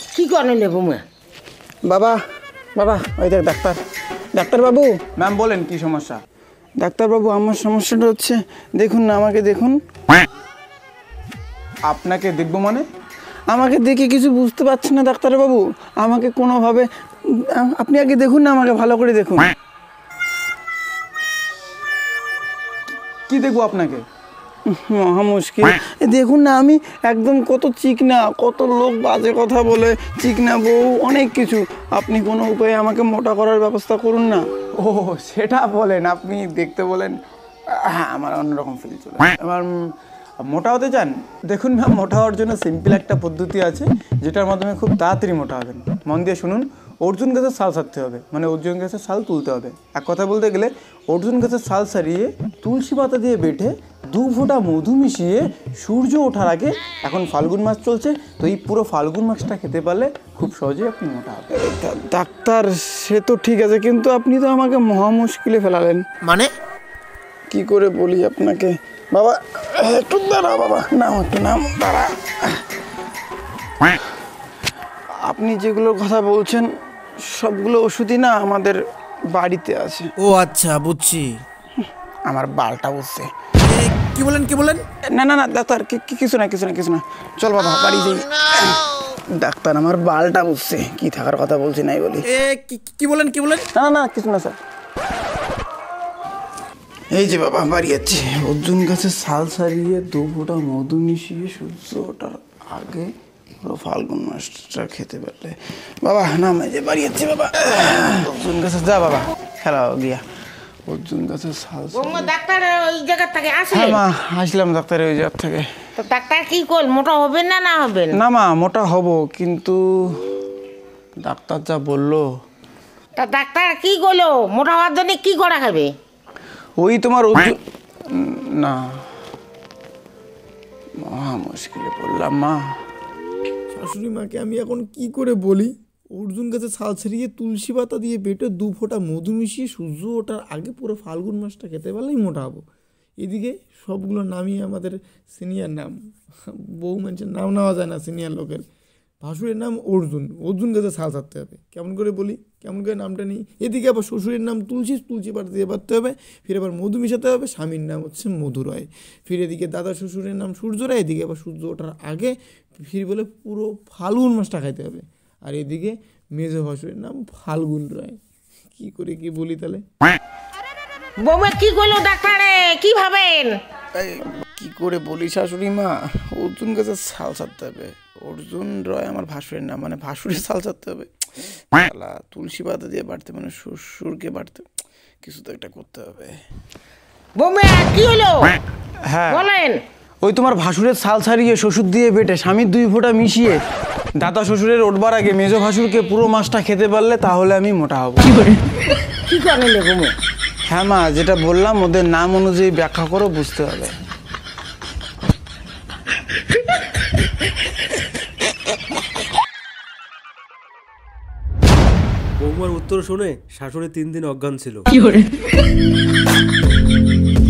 কি করে নেবো মা? বাবা বাবা ওই দেখ ডাক্তারবাবু। ম্যাম বলেন কি সমস্যা? ডাক্তারবাবু আমার সমস্যাটা হচ্ছে, দেখুন না আমাকে দেখুন। আপনাকে দেখবো মানে? আমাকে দেখে কিছু বুঝতে পারছি না ডাক্তারবাবু, আমাকে কোনোভাবে আপনি আগে দেখুন না, আমাকে ভালো করে দেখুন। কি দেখবো আপনাকে? মহা মুশকিল। দেখুন না আমি একদম কত চিকনা, কত লোক বাজে কথা বলে, চিকনা বউ, অনেক কিছু। আপনি কোনো উপায়ে আমাকে মোটা করার ব্যবস্থা করুন না। ও সেটা বলেন, আপনি দেখতে বলেন। হ্যাঁ, আমার অন্যরকম ফিল চলে। এবার মোটা হতে চান? দেখুন ম্যাম, মোটা হওয়ার জন্য সিম্পল একটা পদ্ধতি আছে, যেটার মাধ্যমে খুব তাড়াতাড়ি মোটা হবেন। মন দিয়ে শুনুন। অর্জুন গাছের ছাল ছাড়তে হবে, মানে অর্জুন গাছের ছাল তুলতে হবে। এক কথা বলতে গেলে অর্জুন গাছের ছাল ছাড়িয়ে তুলসী পাতা দিয়ে বেটে 2 ফোঁটা মধু মিশিয়ে সূর্য ওঠার আগে, এখন ফাল্গুন মাস চলছে, তো এই পুরো ফাল্গুন মাসটা খেতে পারলে খুব সহজেই আপনি মোটা হবেন। ডাক্তার সে তো ঠিক আছে, কিন্তু আপনি তো আমাকে মহা মুশকিলে ফেলালেন। মানে কি করে বলি আপনাকে? বাবা একটু দাঁড়া, বাবা নাম একটু নাম দাঁড়া। আপনি যেগুলোর কথা বলছেন সবগুলো ওষুধই না আমাদের বাড়িতে আছে। ও আচ্ছা, বুঝছি। আমার বালটা বুঝছে। কি বলেন? না না না ডাক্তার, কিছু না, চল বাবা বাড়ি যাই। ডাক্তার আমার বালটা বুঝছে, কি থাকার কথা বলছি নাই বলি। কি বলেন? না না কিছু না স্যার। এই যে বাবা বাড়ি যাচ্ছি। অর্জুন গাছের ছাল ছাড়িয়ে 2 ফোঁটা মধু মিশিয়ে সূর্য ওঠার আগে পুরো ফাল্গুন মাসটা খেতে পারলে। বাবা নাম, এই যে বাড়ি যাচ্ছি বাবা। অর্জুন গাছে যা বাবা, খেলা গিয়া অর্জুন গাছের ছাল। ডাক্তার ওই জায়গা থেকে আসে? হ্যাঁ মা, আসলাম ডাক্তারের ওই জায়গা থেকে। তো ডাক্তার কি কল, মোটা হবেন না হবেন? না মা, মোটা হব, কিন্তু ডাক্তার যা বললো। তা ডাক্তার কি করলো? মোটা হওয়ার জন্য কি করা খাবে? ওই তোমার না, মহা মুশকিলে পড়লাম মা। শাশুড়ি মাকে আমি এখন কি করে বলি? অর্জুন গাছে ছাল ছাড়িয়ে তুলসী পাতা দিয়ে বেটে 2 ফোঁটা মধু মিশিয়ে সূর্য ওঠার আগে পুরো ফাল্গুন মাসটা খেতে পারলেই মোটা হবো। এদিকে সবগুলো নামই আমাদের সিনিয়র নাম, বউ মানুষের নাম নেওয়া যায় না সিনিয়র লোকের। ভাসুরের নাম অর্জুন গাছে ছাল ছাড়তে হবে। কেমন করে বলি, কেমন করে নামটা নিই? এদিকে আবার শ্বশুরের নাম তুলসী পাতা দিয়ে বাড়তে হবে, ফির আবার মধু মিশাতে হবে। স্বামীর নাম হচ্ছে মধুরয়। ফির এদিকে দাদা শ্বশুরের নাম সূর্যরায়, এদিকে আবার সূর্য ওঠার আগে ফির বলে পুরো ফাল্গুন মাসটা খাইতে হবে। আর এদিকে মেজ ভাসুরের নাম ফাল্গুন রায়। কি করে কি বলি তাহলে? বৌমা কি করলো ডাক্তারে, কি ভাবেন? কি করে বলি শাশুড়ি মা, অর্জুন গাছের ছাল ছাড়তে হবে। অর্জুন রয় আমার ভাসুরের নাম, মানে ভাসুরের ছাল ছাড়তে হবে। তুলসী পাতা দিয়ে বাড়তে, মানে শ্বশুরকে বাড়তে, কিছু তো একটা করতে হবে। বৌমা কি হলো? হ্যাঁ বলেন। ওই তোমার ভাসুরের ছাল ছাড়িয়ে শ্বশুর দিয়ে বেটে স্বামীর 2 ফোঁটা মিশিয়ে দাদা শ্বশুরের ওঠবার আগে মেজ ভাসুরকে পুরো মাসটা খেতে পারলে তাহলে আমি মোটা হব। কি করে বৌমা? হ্যাঁ মা, যেটা বললাম ওদের নাম অনুযায়ী ব্যাখ্যা করো, বুঝতে হবে। বৌমার উত্তর শুনে শাশুড়ি 3 দিন অজ্ঞান ছিল।